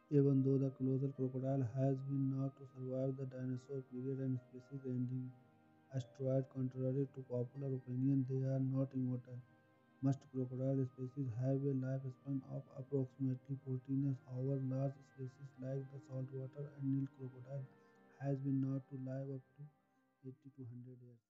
Even though the colossal crocodile has been known to survive the dinosaur period and species-ending asteroid, contrary to popular opinion, they are not immortal. Most crocodile species have a lifespan of approximately 14 years. However, large species like the saltwater and Nile crocodile has been known to live up to 80 to 100 years.